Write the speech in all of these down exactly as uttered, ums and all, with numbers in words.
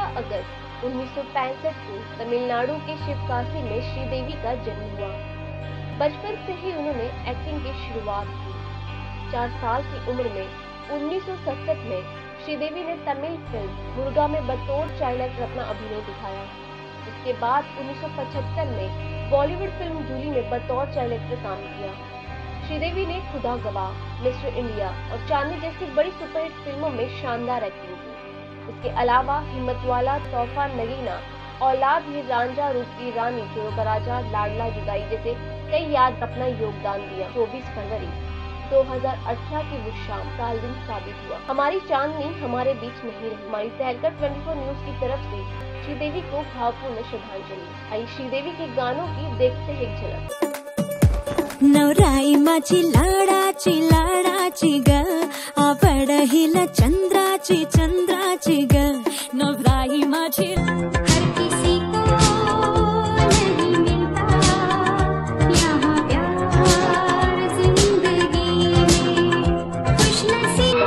पंद्रह अगस्त उन्नीस सौ पैंसठ को तमिलनाडु के शिवकाशी में श्रीदेवी का जन्म हुआ। बचपन से ही उन्होंने एक्टिंग की शुरुआत की। चार साल की उम्र में उन्नीस सौ सड़सठ में श्रीदेवी ने तमिल फिल्म मुर्गा में बतौर चाइल्ड एक्टर अपना अभिनय दिखाया। इसके बाद उन्नीस सौ पचहत्तर में बॉलीवुड फिल्म जूली में बतौर चाइल्ड एक्टर काम किया। श्रीदेवी ने खुदा गवाह, मिस्टर इंडिया और चांदनी जैसी बड़ी सुपरहिट फिल्मों में शानदार एक्टिंग की। इसके अलावा हिम्मतवाला, तोहफा, नगीना, औलाद ही रांझा, रूप की रानी, चोरों का राजा, लाडला, जुदाई जैसे कई याद अपना योगदान दिया। चौबीस फरवरी दो हज़ार अठारह की वो शाम साल दिन साबित हुआ। हमारी चांदनी हमारे बीच नहीं रही। हमारी तहलका चौबीस न्यूज की तरफ से श्रीदेवी को भावपूर्ण श्रद्धांजलि। आई श्रीदेवी के गानों की देखते हैं एक झलक। नवराई माझी लाडाची लाडाची ग, आवडहिला चंद्राची चंद्राची ग, नवराई माझी। हर किसी को नहीं मिलता यहाँ प्यार जिंदगी में, खुशनसीब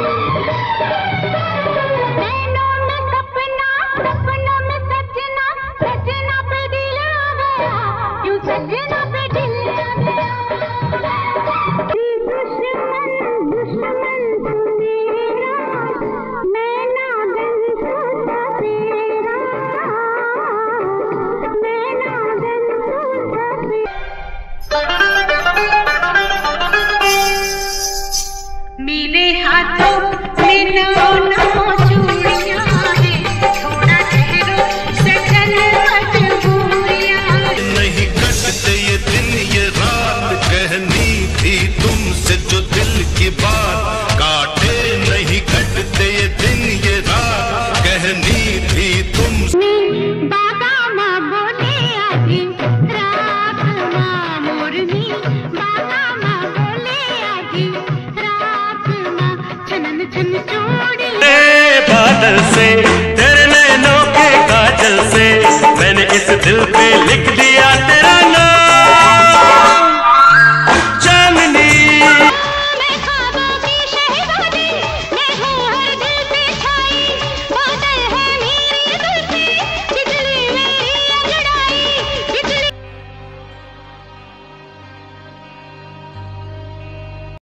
नैनों में सपना, सपनों में सजना, सजना पे दिल आ गया, यूं सजना पे दिल आ गया। मेरे हाथों में नौ नौ चूड़ियां हैं, थोड़ा ठहरो सजन मजबूरियां। नहीं कटते ये दिन ये रात, कहनी थी तुमसे जो दिल की बात, काटे नहीं कटते ये दिन ये रात, कहनी थी तुमसे। बाबा माँ बोले आजी रात माँ मोरनी, बाबा माँ बोले आजी रात माँ, छनन छन चूड़ी। बादल से तेरे नैनों के काजल से मैंने इस दिल पे लिख दिया